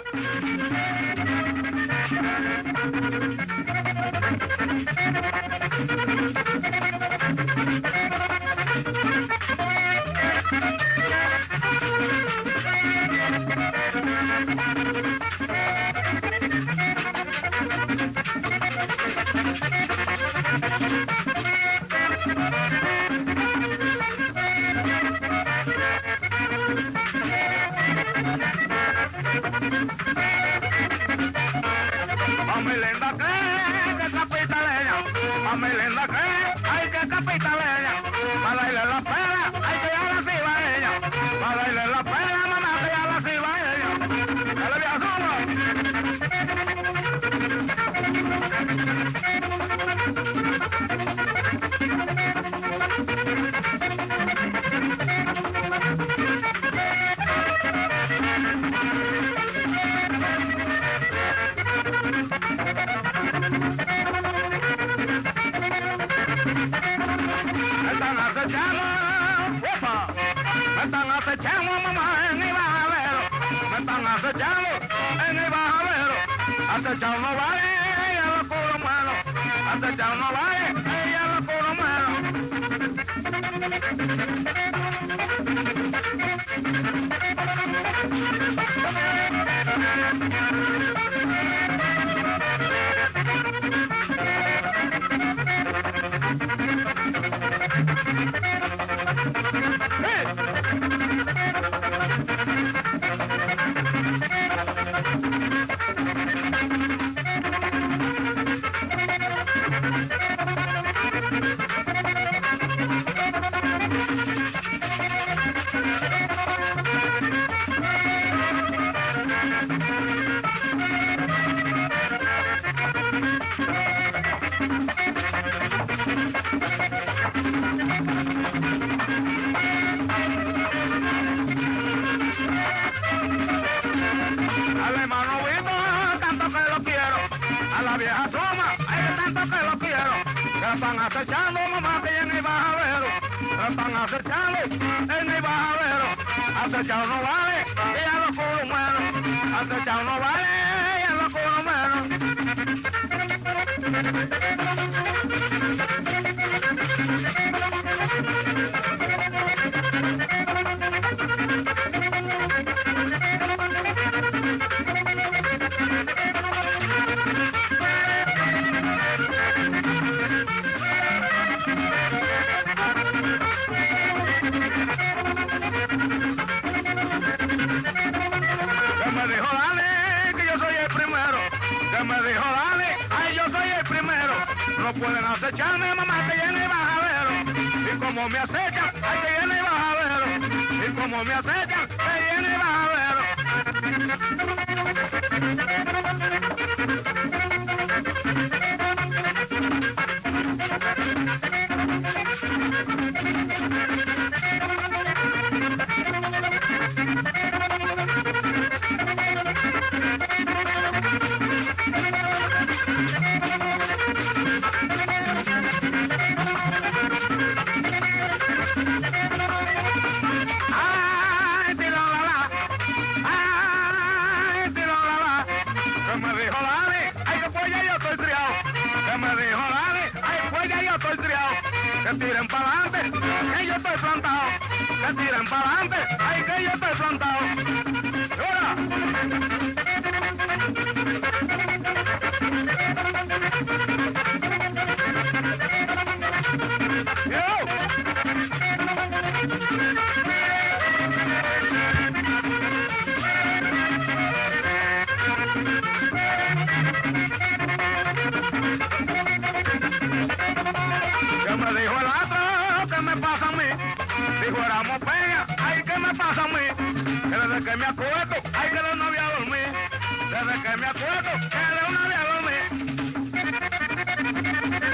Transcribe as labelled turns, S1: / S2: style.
S1: Mami linda que capitaleña, mami linda hay que capitaleña, para darle la pena hay que ir a la cibaeña, para darle la pena mamá que ir a la cibaeña, dale bien me están acechando mamá en mi bajadero, me están acechando en mi bajadero, acechado no vale, ella lo puro malo, acechado no vale, ella lo puro malo. Vieja suma, hay tanto que lo quiero, que están acechando mamá que en mi bajadero, que están acechando en mi bajadero, acechado no vale, y a los culos muero, acechado no vale, y a los culos muero. Me dijo Dani, ay yo soy el primero, no pueden acecharme mamá que viene bajadero, y como me acechan, ay que viene bajadero, y como me acechan, que viene bajadero. Que tiren para adelante, que yo estoy plantado. Que tiren para adelante, ay que yo estoy plantado. ¡Ahora! Me dijo el otro, ¿qué me pasa a mí? Dijo, éramos peña, ay, ¿qué me pasa a mí? Que desde que me acuerdo, ay, que de una había dormir. Desde que me acuerdo, que de una había dormir.